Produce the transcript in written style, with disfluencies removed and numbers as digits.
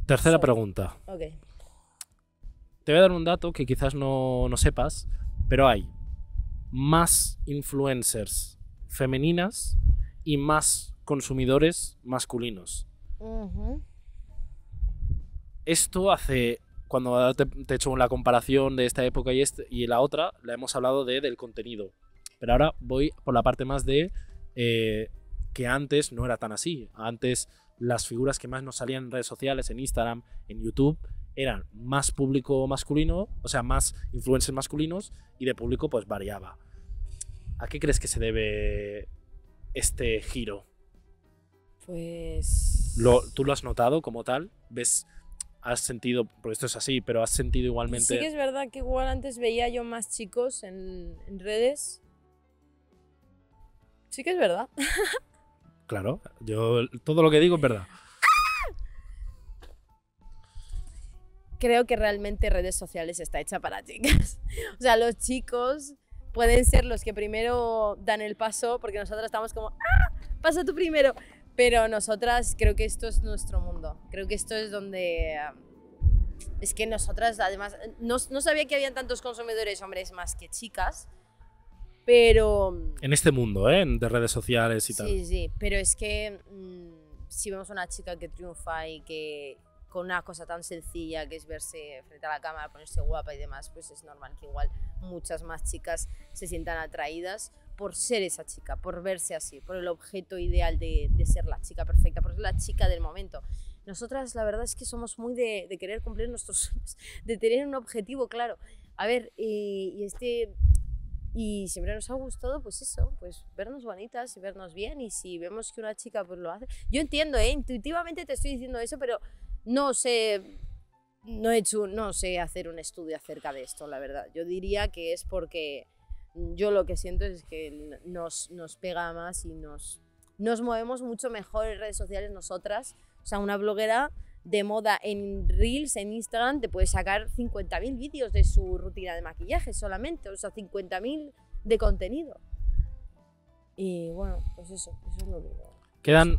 Tercera pregunta. Ok. Te voy a dar un dato que quizás no sepas, pero hay más influencers femeninas y más consumidores masculinos. Esto hace, cuando te he hecho la comparación de esta época y la otra, la hemos hablado del contenido. Pero ahora voy por la parte más de que antes no era tan así. Antes las figuras que más nos salían en redes sociales, en Instagram, en YouTube, eran más público masculino, o sea, más influencers masculinos, y de público pues variaba. ¿A qué crees que se debe este giro? Pues... ¿Tú lo has notado como tal? ¿Ves? ¿Has sentido, porque esto es así, pero has sentido igualmente? Sí que es verdad que igual antes veía yo más chicos en redes. Sí que es verdad. Claro, yo todo lo que digo es verdad. Creo que realmente redes sociales está hecha para chicas. O sea, los chicos pueden ser los que primero dan el paso, porque nosotras estamos como, ¡ah! Pasa tú primero. Pero nosotras creo que esto es nuestro mundo. Creo que esto es donde... Es que nosotras, además, no sabía que habían tantos consumidores hombres más que chicas, pero... En este mundo, de redes sociales y tal. Sí, sí, pero es que si vemos una chica que triunfa y que con una cosa tan sencilla que es verse frente a la cámara, ponerse guapa y demás, pues es normal que igual muchas más chicas se sientan atraídas por ser esa chica, por verse así, por el objeto ideal de ser la chica perfecta, por ser la chica del momento. Nosotras la verdad es que somos muy de querer cumplir nuestros sueños, de tener un objetivo claro. A ver, y siempre nos ha gustado, pues eso, pues vernos bonitas y vernos bien, y si vemos que una chica pues lo hace... Yo entiendo, intuitivamente te estoy diciendo eso, pero no sé hacer un estudio acerca de esto, la verdad. Yo diría que es porque yo lo que siento es que nos pega más y nos movemos mucho mejor en redes sociales nosotras. O sea, una bloguera de moda en Reels, en Instagram, te puede sacar 50.000 vídeos de su rutina de maquillaje solamente, o sea, 50.000 de contenido. Y bueno, pues eso es lo que digo. Quedan